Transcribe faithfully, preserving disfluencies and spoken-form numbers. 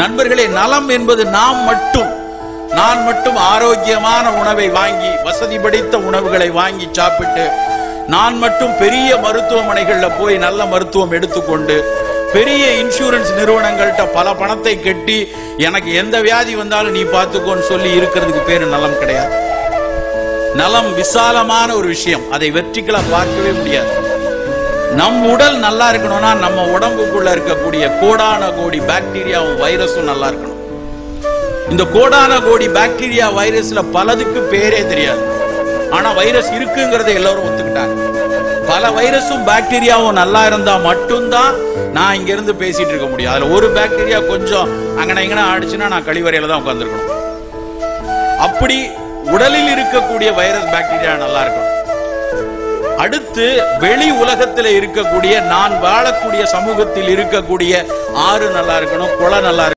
நண்பர்களே, நலம் என்பது நாம் மட்டும் நான் மட்டும் ஆரோக்கியமான உணவை வாங்கி, வசதி படைத்த உணவுகளை வாங்கி சாப்பிட்டு, நான் மட்டும் பெரிய மருத்துவமனைகள்ல போய் நல்ல மருத்துவம் எடுத்துக்கொண்டு, பெரிய இன்சூரன்ஸ் நிறுவனங்கள்ட்ட பல பணத்தை கட்டி எனக்கு எந்த வியாதி வந்தாலும் நீ பார்த்துக்கோன்னு சொல்லி இருக்கிறதுக்கு பேரு நலம் கிடையாது. நலம் விசாலமான ஒரு விஷயம். அதை வெற்றிகளா பார்க்கவே முடியாது. நம் உடல் நல்லா இருக்கணும்னா நம்ம உடம்புக்குள்ள இருக்கக்கூடிய கோடான கோடி பாக்டீரியாவும் வைரஸும் நல்லா இருக்கணும். இந்த கோடான கோடி பாக்டீரியா வைரஸ்ல பலதுக்கு பேரே தெரியாது. ஆனா வைரஸ் இருக்குங்கிறத எல்லாரும் ஒத்துக்கிட்டாங்க. பல வைரஸும் பாக்டீரியாவும் நல்லா இருந்தா மட்டும்தான் நான் இங்க இருந்து பேசிட்டு இருக்க முடியும். அதுல ஒரு பாக்டீரியா கொஞ்சம் அங்கன இங்கன ஆடிச்சுன்னா நான் கழிவறையில தான் உட்கார்ந்துருக்கணும். அப்படி உடலில் இருக்கக்கூடிய வைரஸ் பாக்டீரியா நல்லா இருக்கும். அடுத்து வெளி உலகத்தில் இருக்கக்கூடிய, நான் வாழக்கூடிய சமூகத்தில் இருக்கக்கூடிய ஆறு நல்லா இருக்கணும், குளம் நல்லா இருக்கணும்.